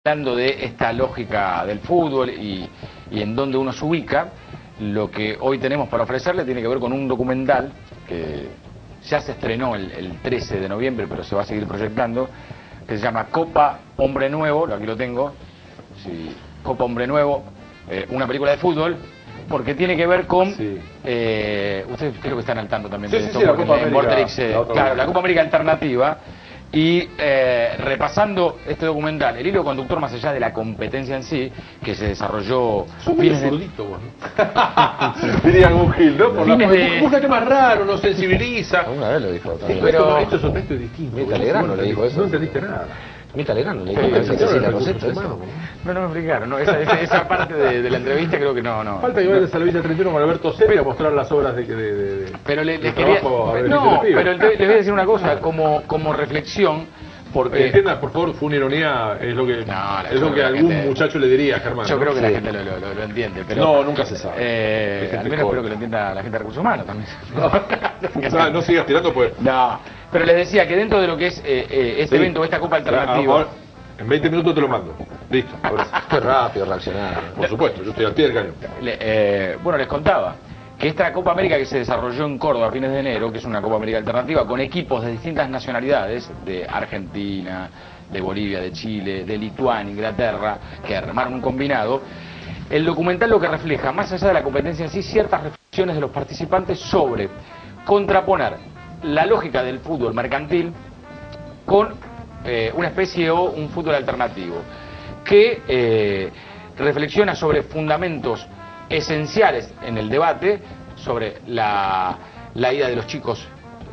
Hablando de esta lógica del fútbol y en dónde uno se ubica, lo que hoy tenemos para ofrecerle tiene que ver con un documental que ya se estrenó el 13 de noviembre, pero se va a seguir proyectando, que se llama Copa Hombre Nuevo, aquí lo tengo, sí, Copa Hombre Nuevo, una película de fútbol, porque tiene que ver con, ustedes creo que están al tanto también de esto, la porque Copa en América, Vorterix, claro, la Copa América Alternativa. Y repasando este documental, el hilo conductor más allá de la competencia en sí, que se desarrolló... Sos muy zurdito vos, ¿no? Diría algún Gil, ¿no? Por búscate más raro, nos sensibiliza. Una vez lo dijo también. Pero esto es distinto. Mirta Legrand le dijo eso. No entendiste nada. Mirta Legrand le dijo Cecilia Rosetto eso. No me explicaron, ¿no? Esa parte de la entrevista creo que no. Falta que vayas a la Villa 31 con Alberto Sebi a mostrar las obras de pero les quería... No, pero les voy a decir una cosa, como reflexión, porque... Entienda, por favor, fue una ironía, es lo que, algún muchacho le diría a Germán. Yo creo que la gente lo entiende, pero... No, nunca se sabe. Al menos espero que lo entienda la gente de Recursos Humanos también. No sigas tirando, pues... No, pero les decía que dentro de lo que es este evento, esta Copa Alternativa... En 20 minutos te lo mando. Listo. Qué rápido reaccionar. Por supuesto, yo estoy al pie del cañón. Bueno, les contaba que esta Copa América que se desarrolló en Córdoba a fines de enero, que es una Copa América Alternativa, con equipos de distintas nacionalidades, de Argentina, de Bolivia, de Chile, de Lituania, Inglaterra, que armaron un combinado, el documental lo que refleja, más allá de la competencia en sí, ciertas reflexiones de los participantes sobre contraponer la lógica del fútbol mercantil con una especie o un fútbol alternativo, que reflexiona sobre fundamentos esenciales en el debate, sobre la ida de los chicos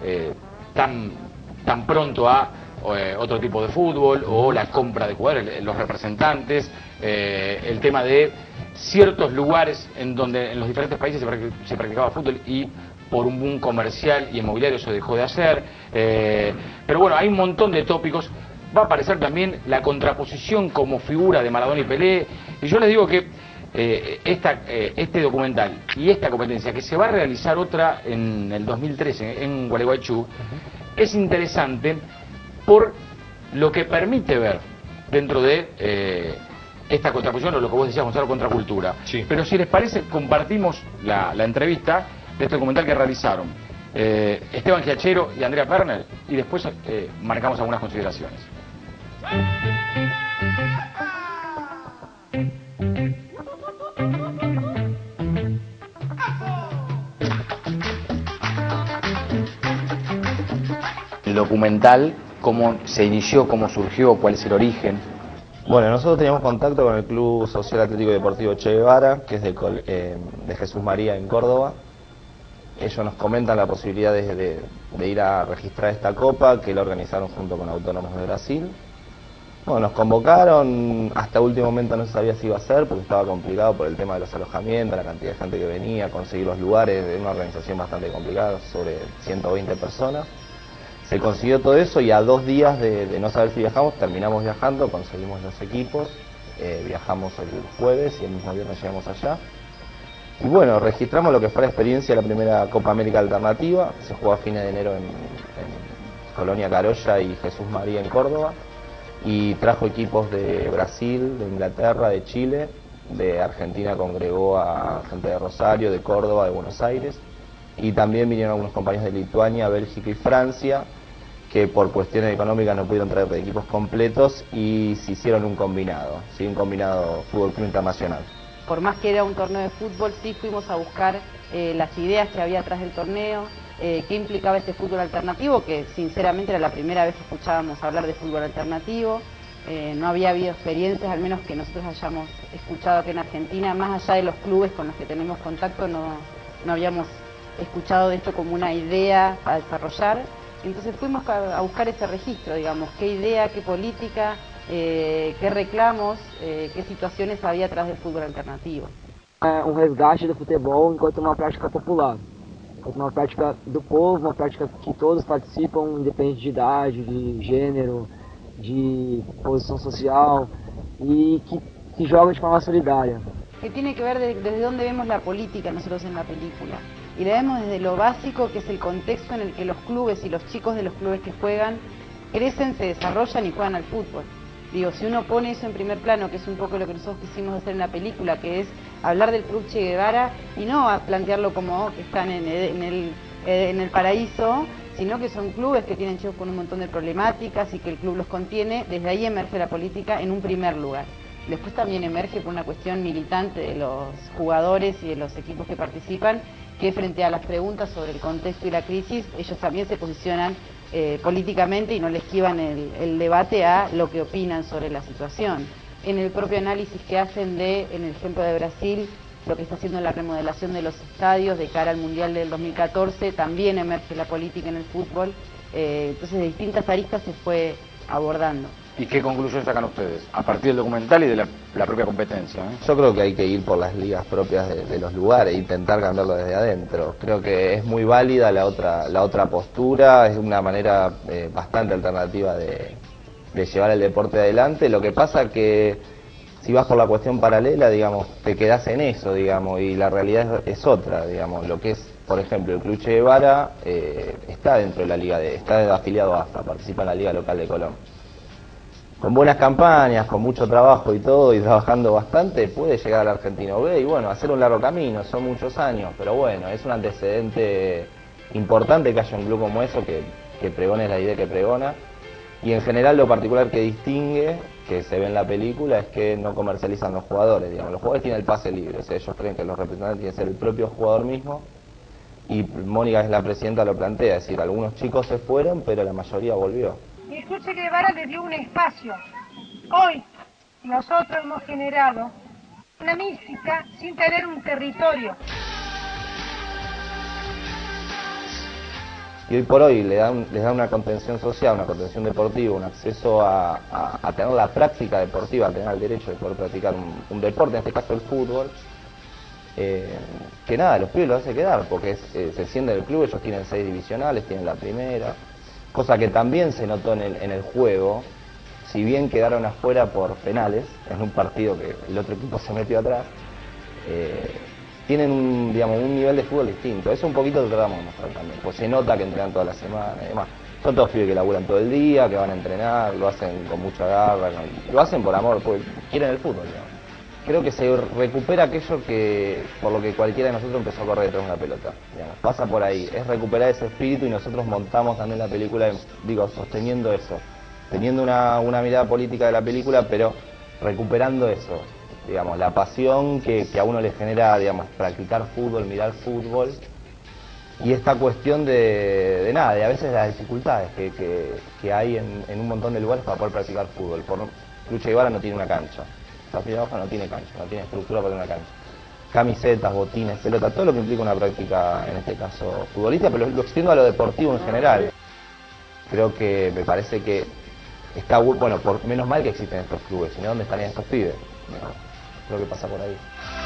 tan pronto a otro tipo de fútbol, o la compra de jugadores, los representantes, el tema de ciertos lugares en donde en los diferentes países se practicaba fútbol y por un boom comercial y inmobiliario se dejó de hacer, pero bueno, hay un montón de tópicos. Va a aparecer también la contraposición como figura de Maradona y Pelé, y yo les digo que este documental y esta competencia, que se va a realizar otra en el 2013 en Gualeguaychú, es interesante por lo que permite ver dentro de esta contraposición, o lo que vos decías, Gonzalo, contracultura. Sí. Pero si les parece, compartimos la entrevista de este documental que realizaron Esteban Giachero y Andrea Perner, y después marcamos algunas consideraciones. El documental, cómo se inició, cómo surgió, cuál es el origen. Bueno, nosotros teníamos contacto con el Club Social Atlético y Deportivo Che Guevara, que es de Jesús María en Córdoba. Ellos nos comentan la posibilidad de ir a registrar esta copa, que la organizaron junto con Autónomos de Brasil. Bueno, nos convocaron, hasta último momento no se sabía si iba a ser, porque estaba complicado por el tema de los alojamientos, la cantidad de gente que venía, conseguir los lugares, de una organización bastante complicada, sobre 120 personas. Se consiguió todo eso y a 2 días de no saber si viajamos, terminamos viajando, conseguimos los equipos, viajamos el jueves y el mismo viernes llegamos allá. Y bueno, registramos lo que fue la experiencia de la primera Copa América Alternativa, se jugó a fines de enero en Colonia Carolla y Jesús María en Córdoba, y trajo equipos de Brasil, de Inglaterra, de Chile, de Argentina congregó a gente de Rosario, de Córdoba, de Buenos Aires, y también vinieron algunos compañeros de Lituania, Bélgica y Francia, que por cuestiones económicas no pudieron traer equipos completos y se hicieron un combinado, ¿sí? Un combinado Fútbol Club Internacional. Por más que era un torneo de fútbol, sí fuimos a buscar las ideas que había atrás del torneo, qué implicaba este fútbol alternativo, que sinceramente era la primera vez que escuchábamos hablar de fútbol alternativo. No había habido experiencias, al menos que nosotros hayamos escuchado aquí en Argentina, más allá de los clubes con los que tenemos contacto, no habíamos escuchado de esto como una idea a desarrollar. Entonces fuimos a buscar ese registro, digamos, qué idea, qué política, qué reclamos, qué situaciones había atrás del fútbol alternativo. Resgate do futebol enquanto uma prática popular, enquanto uma prática do povo, uma prática que todos participam, independente de idade, de gênero, de posição social, e que joga de forma solidária. Que tiene que ver desde dónde vemos la política nosotros en la película. Y la vemos desde lo básico, que es el contexto en el que los clubes y los chicos de los clubes que juegan crecen, se desarrollan y juegan al fútbol. Digo, si uno pone eso en primer plano, que es un poco lo que nosotros quisimos hacer en la película, que es hablar del Club Che Guevara y no a plantearlo como que están en el paraíso, sino que son clubes que tienen chicos con un montón de problemáticas y que el club los contiene, desde ahí emerge la política en un primer lugar. Después también emerge por una cuestión militante de los jugadores y de los equipos que participan, que frente a las preguntas sobre el contexto y la crisis, ellos también se posicionan políticamente y no le esquivan el debate a lo que opinan sobre la situación. En el propio análisis que hacen en el ejemplo de Brasil, lo que está haciendo la remodelación de los estadios de cara al Mundial del 2014, también emerge la política en el fútbol, entonces de distintas aristas se fue abordando. ¿Y qué conclusión sacan ustedes a partir del documental y de la propia competencia? Yo creo que hay que ir por las ligas propias de los lugares e intentar cambiarlo desde adentro. Creo que es muy válida la otra postura, es una manera bastante alternativa de llevar el deporte adelante. Lo que pasa que si vas por la cuestión paralela, digamos, te quedás en eso, digamos, y la realidad es otra, digamos. Lo que es, por ejemplo, el Club Che Guevara está dentro de la liga, está afiliado a AFA, participa en la liga local de Colón. Con buenas campañas, con mucho trabajo y todo, y trabajando bastante, puede llegar al Argentino B y bueno, hacer un largo camino, son muchos años, pero bueno, es un antecedente importante que haya un club como eso, que pregone la idea que pregona, y en general lo particular que distingue, que se ve en la película, es que no comercializan los jugadores, digamos, los jugadores tienen el pase libre, o sea, ellos creen que los representantes tienen que ser el propio jugador mismo, y Mónica, que es la presidenta, lo plantea, es decir, algunos chicos se fueron, pero la mayoría volvió. Y el Club Che Guevara le dio un espacio. Hoy nosotros hemos generado una mística sin tener un territorio. Y hoy por hoy les da una contención social, una contención deportiva, un acceso a tener la práctica deportiva, a tener el derecho de poder practicar un deporte, en este caso el fútbol, que nada, los pibes lo hace quedar, porque se siente el club, ellos tienen 6 divisionales, tienen la primera, cosa que también se notó en el juego, si bien quedaron afuera por penales, en un partido que el otro equipo se metió atrás, tienen un nivel de fútbol distinto. Eso un poquito lo tratamos de mostrar también, pues se nota que entrenan toda la semana y demás. Son todos pibes que laburan todo el día, que van a entrenar, lo hacen con mucha garra, lo hacen por amor, porque quieren el fútbol, digamos. Creo que se recupera aquello por lo que cualquiera de nosotros empezó a correr detrás de una pelota, digamos. Pasa por ahí, es recuperar ese espíritu y nosotros montamos también la película, sosteniendo eso, teniendo una mirada política de la película, pero recuperando eso, digamos, la pasión que a uno le genera, digamos, practicar fútbol, mirar fútbol, y esta cuestión de a veces las dificultades que hay en un montón de lugares para poder practicar fútbol. Club Che Guevara no tiene una cancha. La Fila Baja no tiene cancha, no tiene estructura para una cancha. Camisetas, botines, pelota, todo lo que implica una práctica, en este caso futbolista, pero lo extiendo a lo deportivo en general. Creo que me parece que está bueno, menos mal que existen estos clubes, sino ¿dónde estarían estos pibes? No, creo que pasa por ahí.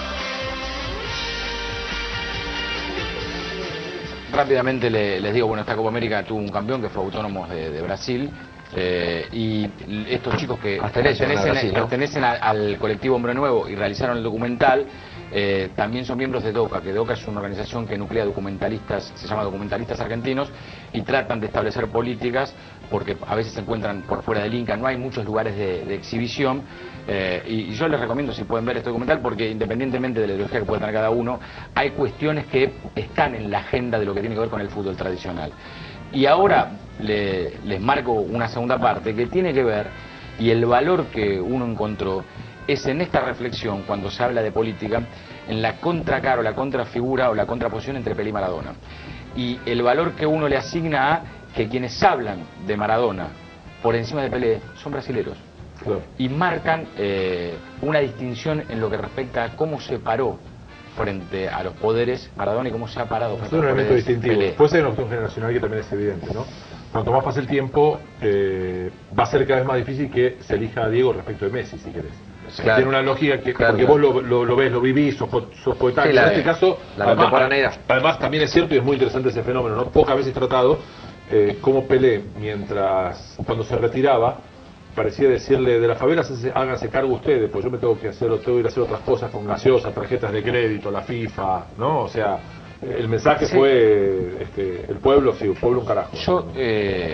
Rápidamente les digo, bueno, esta Copa América tuvo un campeón que fue Autónomos de Brasil. Y estos chicos que pertenecen al colectivo Hombre Nuevo y realizaron el documental, también son miembros de DOCA, que DOCA es una organización que nuclea documentalistas, se llama Documentalistas Argentinos, y tratan de establecer políticas, porque a veces se encuentran por fuera del Inca, no hay muchos lugares de exhibición, y yo les recomiendo si pueden ver este documental, porque independientemente de la ideología que pueda tener cada uno, hay cuestiones que están en la agenda de lo que tiene que ver con el fútbol tradicional. Y ahora les marco una segunda parte que tiene que ver, y el valor que uno encontró es en esta reflexión, cuando se habla de política, en la contracara o la contrafigura o la contraposición entre Pelé y Maradona. Y el valor que uno le asigna a que quienes hablan de Maradona por encima de Pelé son brasileros. Claro. Y marcan una distinción en lo que respecta a cómo se paró frente a los poderes Maradona y cómo se ha parado frente a los poderes Es un elemento distintivo. Pelé. Después hay una cuestión generacional que también es evidente, ¿no? Cuanto más pase el tiempo, va a ser cada vez más difícil que se elija a Diego respecto de Messi, si querés. Claro. Tiene una lógica que, claro, porque vos lo ves, lo vivís, sos coetáneo. Sí, en este caso, además también es cierto y es muy interesante ese fenómeno, ¿no? Pocas veces tratado, como Pelé, cuando se retiraba, parecía decirle: de las favelas háganse cargo ustedes, pues yo me tengo que ir a hacer otras cosas con gaseosas, tarjetas de crédito, la FIFA, ¿no? O sea, el mensaje fue el pueblo, sí, el pueblo un carajo. Yo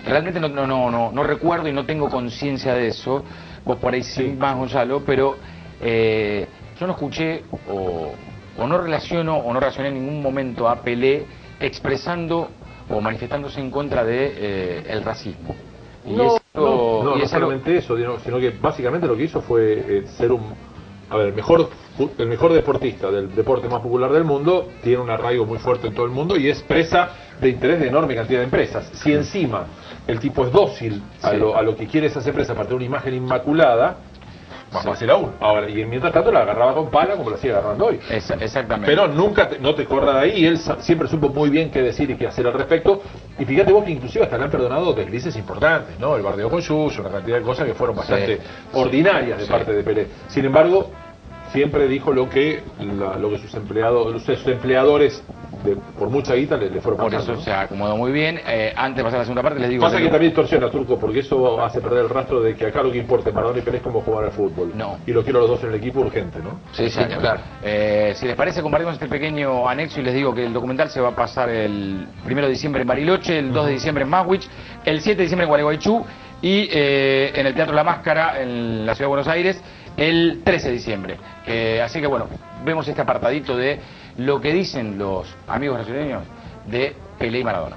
realmente no recuerdo y no tengo conciencia de eso. Vos por ahí sí más, Gonzalo, pero yo no escuché o no relacioné en ningún momento a Pelé expresando o manifestándose en contra de el racismo. Y no solamente eso, sino que básicamente lo que hizo fue ser el mejor deportista del deporte más popular del mundo, tiene un arraigo muy fuerte en todo el mundo y es presa de interés de enorme cantidad de empresas. Si encima el tipo es dócil a lo que quiere esa empresa para tener una imagen inmaculada, más fácil aún. Ahora, y mientras tanto la agarraba con pala como la sigue agarrando hoy. Exactamente. Pero nunca no te corra de ahí, y él siempre supo muy bien qué decir y qué hacer al respecto. Y fíjate vos que inclusive hasta le han perdonado deslices importantes, ¿no? El bardeo con Yuyo, una cantidad de cosas que fueron bastante ordinarias de parte de Pelé. Sin embargo, siempre dijo lo que sus empleadores por mucha guita le fueron pasando. Por eso se acomodó muy bien. Antes de pasar a la segunda parte les digo... Pasa que también distorsiona, Turco, porque eso hace perder el rastro de que acá lo que importa es Maradona y Pelé es como jugar al fútbol. No. Y lo quiero los dos en el equipo urgente, ¿no? Sí, claro. Si les parece, compartimos este pequeño anexo y les digo que el documental se va a pasar el 1 de diciembre en Bariloche, el 2 de diciembre en Maswich, el 7 de diciembre en Gualeguaychú y en el Teatro La Máscara en la Ciudad de Buenos Aires el 13 de diciembre. Así que bueno, vemos este apartadito de lo que dicen los amigos brasileños de Pelé y Maradona.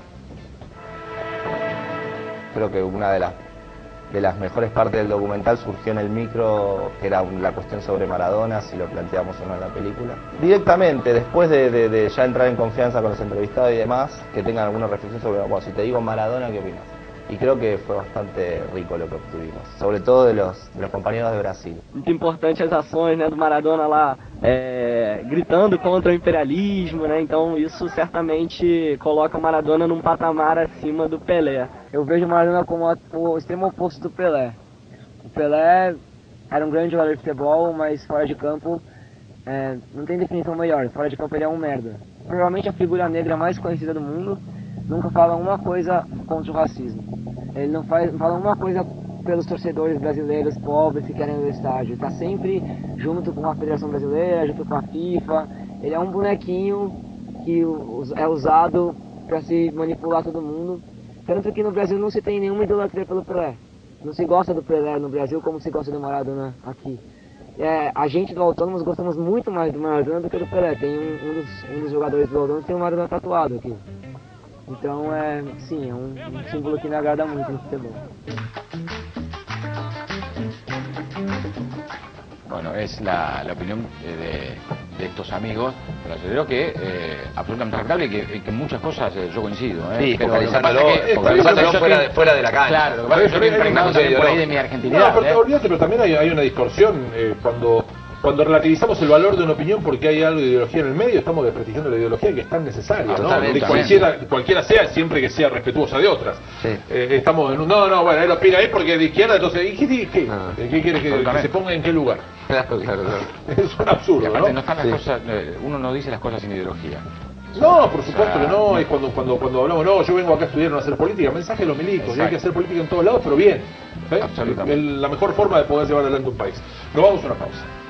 Creo que una de las mejores partes del documental surgió en el micro, que era la cuestión sobre Maradona, si lo planteamos o no en la película. Directamente, después de ya entrar en confianza con los entrevistados y demás, que tengan alguna reflexión sobre, bueno, si te digo Maradona, ¿qué opinas? Y creo que fue bastante rico lo que obtuvimos, sobre todo de los compañeros de Brasil. Muito importante as ações, né, do Maradona lá gritando contra o imperialismo, né? Então isso certamente coloca o Maradona num patamar acima do Pelé. Eu vejo o Maradona como o extremo oposto do Pelé. O Pelé era um grande jogador de futebol, mas fora de campo não tem definição melhor. Fora de campo ele é um merda. Provavelmente a figura negra mais conhecida do mundo. Nunca fala uma coisa contra o racismo. Ele não fala uma coisa pelos torcedores brasileiros pobres que querem ir ao estádio. Ele está sempre junto com a Federação Brasileira, junto com a FIFA. Ele é um bonequinho que é usado para se manipular todo mundo. Tanto que no Brasil não se tem nenhuma idolatria pelo Pelé. Não se gosta do Pelé no Brasil como se gosta do Maradona aqui. A gente do Autônomos gostamos muito mais do Maradona do que do Pelé. Tem um dos jogadores do Autônomos que tem o Maradona tatuado aqui. Então, sim, é um símbolo que me agrada muito no futebol. Bueno, es la opinión de estos amigos brasileños que absolutamente respetable y que en muchas cosas yo coincido. Sí, focalizándolo fuera de la cancha. Claro, lo que pasa es que yo estoy impregnado también por ahí de mi argentinidad. No, pero olvídate, pero también hay una distorsión cuando relativizamos el valor de una opinión porque hay algo de ideología en el medio, estamos desprestigiando la ideología que es tan necesaria, ¿no? De cualquiera sea, siempre que sea respetuosa de otras. Sí. Estamos en bueno, él opina ahí porque es de izquierda, entonces, ¿qué quiere que se ponga en qué lugar? Claro. Es un absurdo, y aparte, ¿no? No están las cosas, uno no dice las cosas sin ideología. No, por supuesto que no, es cuando hablamos, no, yo vengo acá a estudiar, no a hacer política, mensaje de los milicos, y hay que hacer política en todos lados, pero bien. Absolutamente. La mejor forma de poder llevar adelante un país. Nos vamos a una pausa.